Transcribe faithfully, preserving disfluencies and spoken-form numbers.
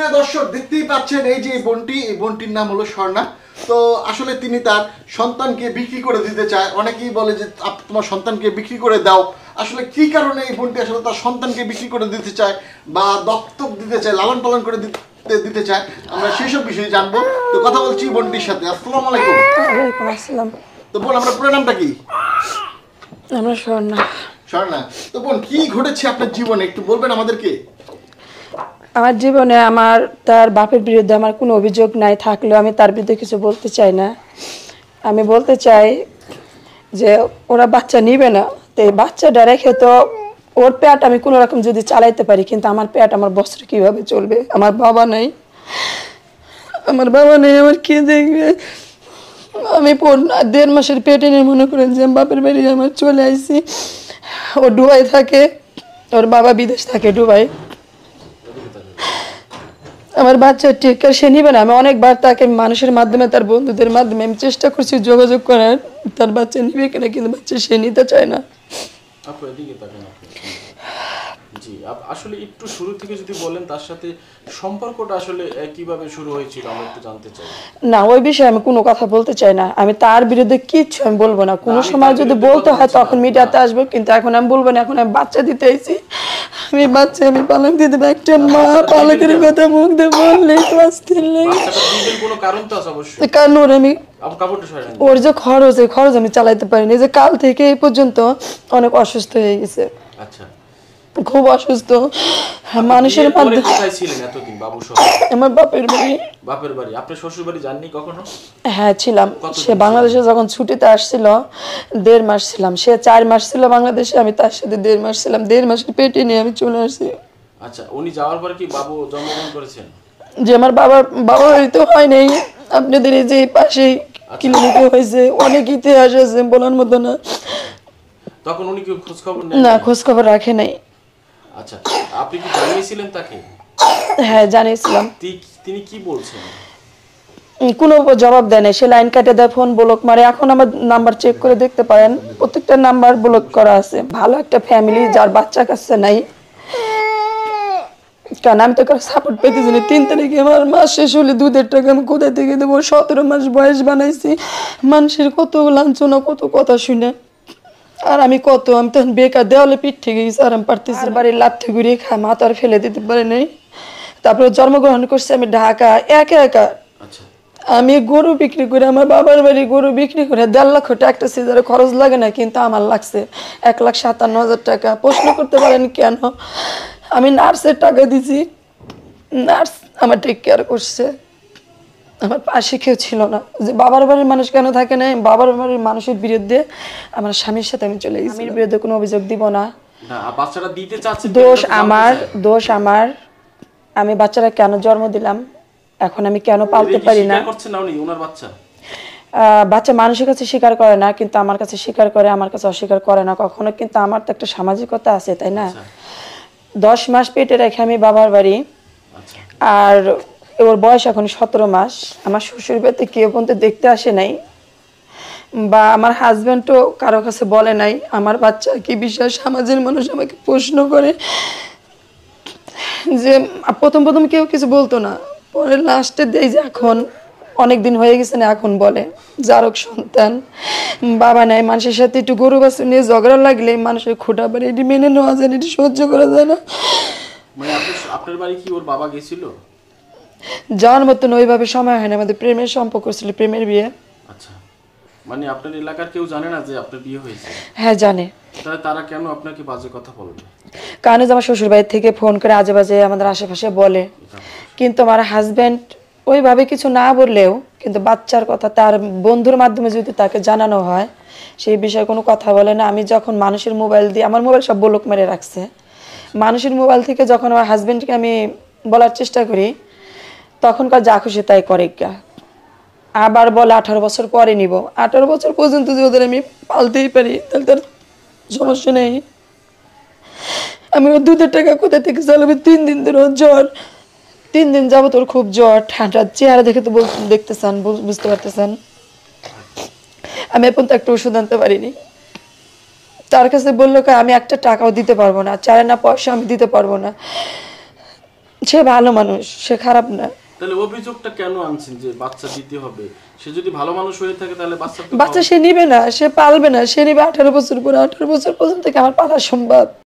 প্রিয় দর্শক দেখতেই পাচ্ছেন এই যে এই বোনটি এই বোনটির নাম হলো স্বর্ণা। তো আসলে তিনি তার সন্তানকে বিক্রি করে দিতে চায়। অনেকেই বলে যে তোমার সন্তানকে বিক্রি করে দাও। আসলে কি কারণে এই বোনটি আসলে তার সন্তানকে বিক্রি করে দিতে চায় বা দত্তক দিতে চায়, লালন পালন করে দিতে দিতে চায়, আমরা সেই সব বিষয়ে জানবো। তো কথা বলছি বোনটির সাথে। আসসালামু আলাইকুম। ওয়ালাইকুম আসসালাম। তো বোন, আপনার পুরো নামটা কি? আমরা স্বর্ণা। স্বর্ণা। তো বোন, কি ঘটেছে আপনার জীবনে একটু বলবেন আমাদেরকে? আমার জীবনে আমার তার বাপের বিরুদ্ধে আমার কোনো অভিযোগ নাই, থাকলেও আমি তার বিরুদ্ধে কিছু বলতে চাই না। আমি বলতে চাই যে ওরা বাচ্চা নিবে না, তো এই বাচ্চাটা রেখে তো ওর পেট আমি কোনো রকম যদি চালাইতে পারি, কিন্তু আমার পেট আমার বছর কীভাবে চলবে? আমার বাবা নেই, আমার বাবা নেই, আমার কে দেখবে? আমি দেড় মাসের পেটে নিয়ে মনে করেন যে বাপের বাড়ি আমার চলে আইছি। ও ডুবাই থাকে, ওর বাবা বিদেশ থাকে ডুবাই। আমার বাচ্চা ঠিক করে সে নিবে না। আমি অনেকবার তাকে মানুষের মাধ্যমে, তার বন্ধুদের মাধ্যমে আমি চেষ্টা করছি যোগাযোগ করার, তার বাচ্চা নিবে কিনা, কিন্তু বাচ্চা সে নিতে চায় না। জি, আসলে একটু শুরু থেকে যদি বলেন তার সাথে সম্পর্কটা আসলে কিভাবে শুরু হয়েছিল আমরা একটু জানতে চাই। না, ওই বিষয়ে আমি কোনো কথা বলতে চাই না। আমি তার বিরুদ্ধে কিচ্ছু আমি বলবো না। কোনো সময় যদি বলতে হয় তখন মিডিয়াতে আসবো, কিন্তু এখন আমি বলবো না। এখন আমি বাচ্চা দিতে আইছি, আমি বাচ্চা আমি পালক দিয়ে দেবো। একটা মা পালকের কথা মুখ দিয়ে বললে কারণ ওর আমি ওর যে খরচ, এই খরচ আমি চালাইতে পারিনি। যে কাল থেকে এই পর্যন্ত অনেক অসুস্থ হয়ে গেছে। আচ্ছা, খুব অসুস্থ। মানুষের মাধ্যমে আমার বাপের বাড়ি। বাপের বাড়ি? আপনার শ্বশুর বাড়ি যাননি কখনো? হ্যাঁ ছিলাম। সে বাংলাদেশে যখন ছুটিতে আসছিল দেড় মাস ছিলাম। সে চার মাস ছিল বাংলাদেশে, আমি তার সাথে দেড় মাস ছিলাম। দেড় মাসের পেটে নিয়ে আমি চলে আসছি। আচ্ছা, উনি যাওয়ার পরে কি বাবু জন্মগ্রহণ করেছেন? যে আমার বাবার বাবা বাড়িতে হয় নাই, আপনাদের এই যে পাশেই ক্লিনিকে হয়েছে। অনেক ইতিহাস আছে বলার মতো না। তখন উনি কি খোঁজ খবর নেন? না, খোঁজ খবর রাখে নাই। আচ্ছা, আপনি কি জানিয়েছিলেন তাকে? হ্যাঁ জানিয়েছিলাম। তিনি কি বলছেন? কোনো জবাব দেয় না। সে লাইন কাটে দেয়, ফোন ব্লক মারে। এখন আমার নাম্বার চেক করে দেখতে পারেন, প্রত্যেকটা নাম্বার ব্লক করা আছে। ভালো একটা ফ্যামিলি যার বাচ্চা কাছে নাই, কারণ আমি তো সাপোর্ট পেতেছি না। তিন তারিখে আমার মাস শেষ হলে দুধের টাকা আমি কোথায় থেকে দেবো? সতেরো মাস বয়স বানাইছি, মানুষের কত লাঞ্ছনা, কত কথা শুনে। আর আমি কত, আমি তখন বেকার, দেওয়ালে পিঠ থেকে গেছি। আর আমি পারতেছি বাড়ির লাথি ঘুরিয়ে খা মা তো আর ফেলে দিতে পারে নাই। তারপরে জন্মগ্রহণ করছি আমি ঢাকা একা একা। আমি গরু বিক্রি করে, আমার বাবার বাড়ি গরু বিক্রি করে দেড় লক্ষ টাকা একটা সিজারে খরচ লাগে না, কিন্তু আমার লাগছে এক লাখ সাতান্ন হাজার টাকা। প্রশ্ন করতে পারেন কেন? আমি নার্সের টাকা দিছি, নার্স আমার টেক কেয়ার করছে। আমার পাশে কেউ ছিল না। যে বাবার বাড়ির মানুষ কেন থাকে না? বাবার বাড়ির মানুষের বিরুদ্ধে আমার স্বামীর সাথে আমি চলে গেছি। স্বামীর বিরুদ্ধে কোনো অভিযোগ দিব না। বাচ্চাটা দিতে চাচ্ছি, দোষ আমার, দোষ আমার। আমি বাচ্চারা কেন জন্ম দিলাম, এখন আমি কেন পালতে পারি না? বাচ্চা মানুষের কাছে স্বীকার করে না, কিন্তু আমার কাছে স্বীকার করে, আমার কাছে অস্বীকার করে না কখনো। কিন্তু আমার তো একটা সামাজিকতা আছে, তাই না? দশ মাস পেটে রেখে আমি বাবার বাড়ি, আর ওর বয়স এখন সতেরো মাস। আমার শ্বশুর বাড়িতে কেউ পর্যন্ত দেখতে আসে নাই, বা আমার হাজব্যান্ডও কারো কাছে বলে নাই আমার বাচ্চা কি বিষয়। সমাজের মানুষ আমাকে প্রশ্ন করে যে প্রথম প্রথম কেউ কিছু বলতো না, পরে লাস্টে দেয় যে এখন অনেক দিন হয়ে গেছে না, এখন বলে জারক সন্তান, বাবা নাই। মানুষের সাথে একটু গরু বাছুর নিয়ে ঝগড়া লাগলে মানুষের খোটা বাড়ি, এটি মেনে নেওয়া যায় না, এটি সহ্য করা যায় না। মানে আপনার বাড়ি কি ওর বাবা গেছিল? যাওয়ার মতন ওইভাবে সময় হয় না। আমাদের প্রেমের সম্পর্ক ছিল, প্রেমের বিয়ে। আচ্ছা, মানে আপনার এলাকার কেউ জানে না যে আপনার বিয়ে হয়েছে? হ্যাঁ জানে। তাহলে তারা কেন আপনাকে বাজে কথা বলবে? কারণ আমার শ্বশুর বাড়ি থেকে ফোন করে আজে বাজে আমাদের আশেপাশে বলে, কিন্তু আমার হাজব্যান্ড ওইভাবে কিছু না বললেও, কিন্তু বাচ্চার কথা তার বন্ধুর মাধ্যমে যদি তাকে জানানো হয়, সেই বিষয়ে কোনো কথা বলে না। আমি যখন মানুষের মোবাইল দিয়ে, আমার মোবাইল সব ব্লক মেরে রাখছে, মানুষের মোবাইল থেকে যখন আমার হাজব্যান্ডকে আমি বলার চেষ্টা করি, তখনকার যা খুশি তাই করে। আবার বলে আঠারো বছর পরে নিব। আঠারো বছর পর্যন্ত যদি ওদের আমি পালতেই পারি তাহলে তার সমস্যা নেই। আমি ওর দুধের টাকা কোথা থেকে চালাবো? তিন দিন ধরে ওর জ্বর, তিন দিন যাবো তোর খুব জ্বর, ঠান্ডা। চেহারা দেখে তো দেখতে চান, বুঝতে পারতেছেন। আমি এখন তো একটা ওষুধ আনতে পারিনি। তার কাছে বললো আমি একটা টাকাও দিতে পারবো না, চার না পয়সা আমি দিতে পারবো না। সে ভালো মানুষ, সে খারাপ না। তাহলে অভিযোগটা কেন আনছেন যে বাচ্চা দিতে হবে? সে যদি ভালো মানুষ হয়ে থাকে তাহলে বাচ্চা তো বাচ্চা সে নিবে না, সে পালবে না, সে নিবে আঠারো বছর পরে। আঠারো বছর পর্যন্ত কি আমার পালা সম্ভব?